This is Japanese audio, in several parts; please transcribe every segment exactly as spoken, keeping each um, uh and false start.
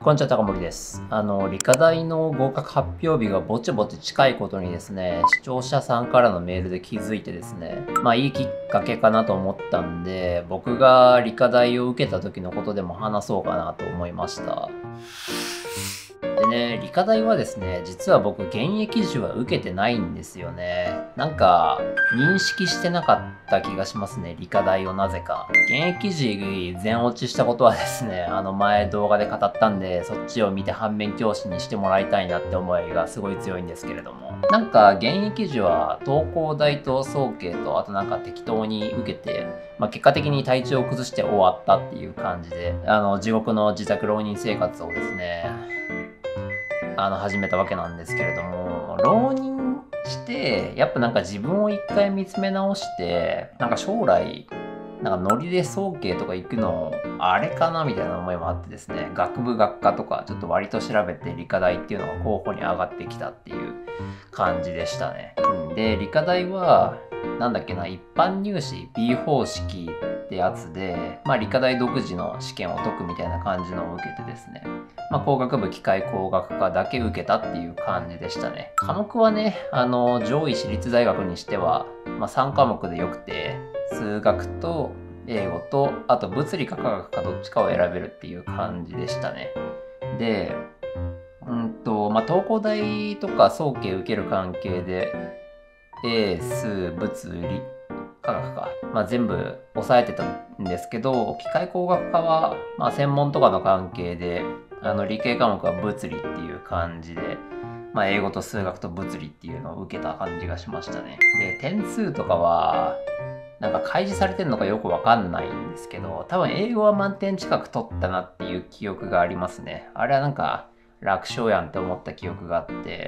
こんにちは、高森です。あの、理科大の合格発表日がぼちぼち近いことにですね、視聴者さんからのメールで気づいてですね、まあいいきっかけかなと思ったんで、僕が理科大を受けた時のことでも話そうかなと思いました。でね、理科大はですね、実は僕現役時は受けてないんですよね。なんか、認識してなかった気がしますね、理科大をなぜか。現役時全落ちしたことはですね、あの前動画で語ったんで、そっちを見て反面教師にしてもらいたいなって思いがすごい強いんですけれども。なんか現役時は東工大と早慶と、あとなんか適当に受けて、まあ、結果的に体調を崩して終わったっていう感じで、あの地獄の自宅浪人生活をですね、あの始めたわけなんですけれども、浪人してやっぱなんか自分を一回見つめ直して、なんか将来なんかノリで早慶とか行くのあれかなみたいな思いもあってですね、学部学科とかちょっと割と調べて理科大っていうのが候補に上がってきたっていう感じでしたね。うん、で理科大はなんだっけな、一般入試 B 方式ってやつで、まあ理科大独自の試験を解くみたいな感じのを受けてですね、まあ工学部機械工学科だけ受けたっていう感じでしたね。科目はね、あの上位私立大学にしては、まあ、さん科目でよくて、数学と英語と、あと物理か科学かどっちかを選べるっていう感じでしたね。で、うんと、まあ東工大とか早慶受ける関係で、英数物理科学か、まあ、全部押さえてたんですけど、機械工学科は、まあ、専門とかの関係で、あの理系科目は物理っていう感じで、まあ、英語と数学と物理っていうのを受けた感じがしましたね。で、点数とかは、なんか開示されてるのかよくわかんないんですけど、多分英語は満点近く取ったなっていう記憶がありますね。あれはなんか楽勝やんって思った記憶があって、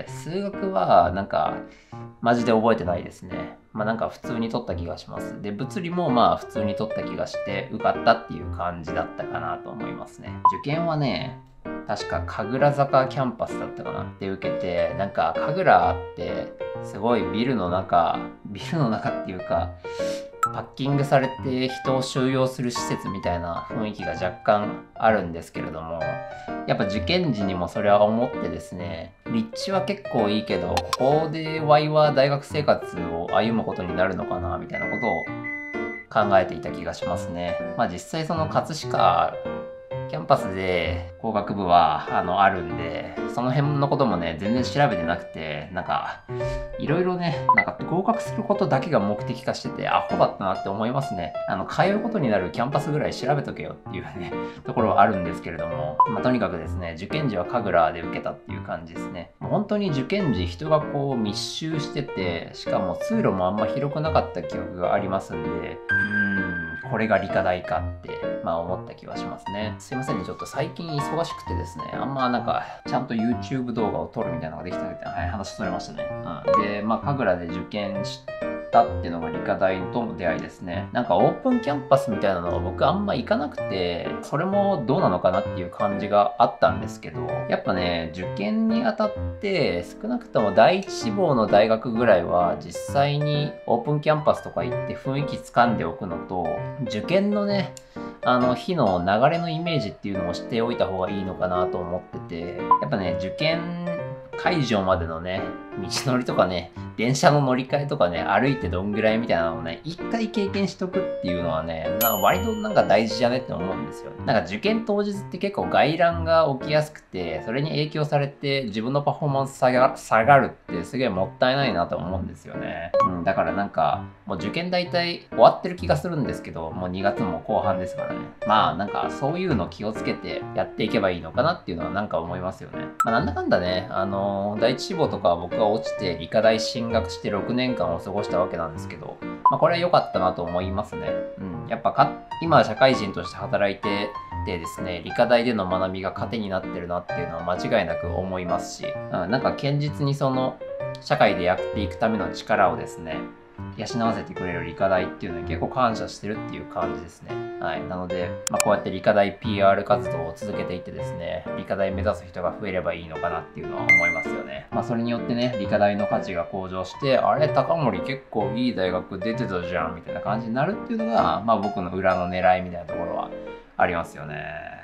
数学はなんかマジで覚えてないですね。まあなんか普通に取った気がします。で、物理もまあ普通に取った気がして受かったっていう感じだったかなと思いますね。受験はね、確か神楽坂キャンパスだったかなって受けて、なんか神楽ってすごいビルの中、ビルの中っていうか、パッキングされて人を収容する施設みたいな雰囲気が若干あるんですけれども、やっぱ受験時にもそれは思ってですね、立地は結構いいけど、ここでワイは大学生活を歩むことになるのかなみたいなことを考えていた気がしますね。まあ実際その葛飾キャンパスで工学部はあのあるんで、その辺のこともね全然調べてなくて、なんかいろいろね、なんか合格することだけが目的化しててアホだったなって思いますね。あの通うことになるキャンパスぐらい調べとけよっていうねところはあるんですけれども、まあ、とにかくですね、受験時は神楽で受けたっていう感じですね。もう本当に受験時人がこう密集してて、しかも通路もあんま広くなかった記憶がありますんで、うーんこれが理科大かってまあ思った気はしますね。すいませんね、ちょっと最近忙しくてですね、あんまなんかちゃんと YouTube 動画を撮るみたいなのができてなくて、はい、話それましたね。うん、で、まあ神楽で受験したっていうのが理科大との出会いですね。なんかオープンキャンパスみたいなのは僕あんま行かなくて、それもどうなのかなっていう感じがあったんですけど、やっぱね、受験にあたって少なくとも第一志望の大学ぐらいは実際にオープンキャンパスとか行って雰囲気掴んでおくのと、受験のね、あの日の流れのイメージっていうのをしておいた方がいいのかなと思ってて、やっぱね、受験会場までのね、道のりとかね、電車の乗り換えとかね、歩いてどんぐらいみたいなのをね、一回経験しとくっていうのはね、なんか割となんか大事じゃねって思うんですよ。なんか受験当日って結構外乱が起きやすくて、それに影響されて自分のパフォーマンス下が下がるってすげえもったいないなと思うんですよね。うん、だからなんか、もう受験大体終わってる気がするんですけど、もうにがつも後半ですからね。まあなんかそういうの気をつけてやっていけばいいのかなっていうのはなんか思いますよね。まあなんだかんだね、あのー、第一志望とかは僕が落ちて理科大進学してろくねんかんを過ごしたわけなんですけど、まあこれは良かったなと思いますね。うん。やっぱか、今社会人として働いててですね、理科大での学びが糧になってるなっていうのは間違いなく思いますし、うん、なんか堅実にその社会でやっていくための力をですね、養わせてくれる理科大っていうのに結構感謝してるっていう感じですね。はい。なので、まあ、こうやって理科大 ピーアール 活動を続けていってですね、理科大目指す人が増えればいいのかなっていうのは思いますよね。まあ、それによってね、理科大の価値が向上して、あれ、高森結構いい大学出てたじゃんみたいな感じになるっていうのが、まあ僕の裏の狙いみたいなところはありますよね。